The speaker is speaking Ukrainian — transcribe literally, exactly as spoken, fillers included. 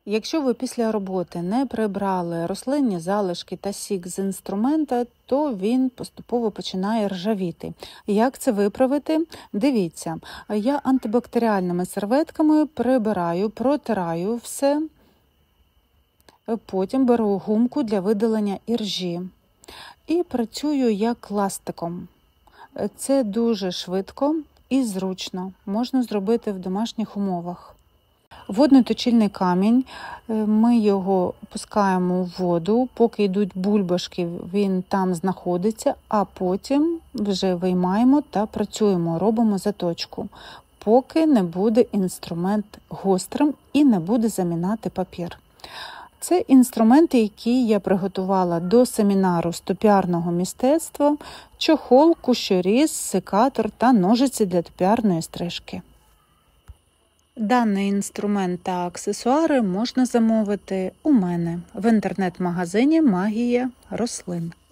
Якщо ви після роботи не прибрали рослинні залишки та сік з інструмента, то він поступово починає ржавіти. Як це виправити? Дивіться, я антибактеріальними серветками прибираю, протираю все, потім беру гумку для видалення іржі і працюю як ластиком. Це дуже швидко і зручно, можна зробити в домашніх умовах. Водний точильний камінь, ми його пускаємо в воду, поки йдуть бульбашки, він там знаходиться, а потім вже виймаємо та працюємо, робимо заточку, поки не буде інструмент гострим і не буде замінати папір. Це інструменти, які я приготувала до семінару з топіарного мистецтва: чохол, кущоріз, секатор та ножиці для топіарної стрижки. Даний інструмент та аксесуари можна замовити у мене в інтернет-магазині «Магія рослин».